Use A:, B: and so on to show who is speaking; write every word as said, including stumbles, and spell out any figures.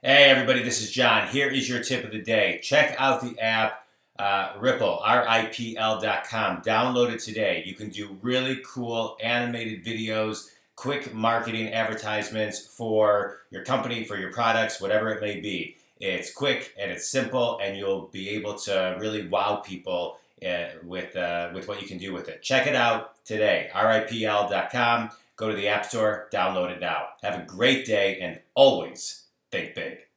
A: Hey everybody, this is John. Here is your tip of the day. Check out the app uh, Ripl, R I P L dot com. Download it today. You can do really cool animated videos, quick marketing advertisements for your company, for your products, whatever it may be. It's quick and it's simple, and you'll be able to really wow people uh, with, uh, with what you can do with it. Check it out today, R I P L dot com. Go to the App Store, download it now. Have a great day, and always think big.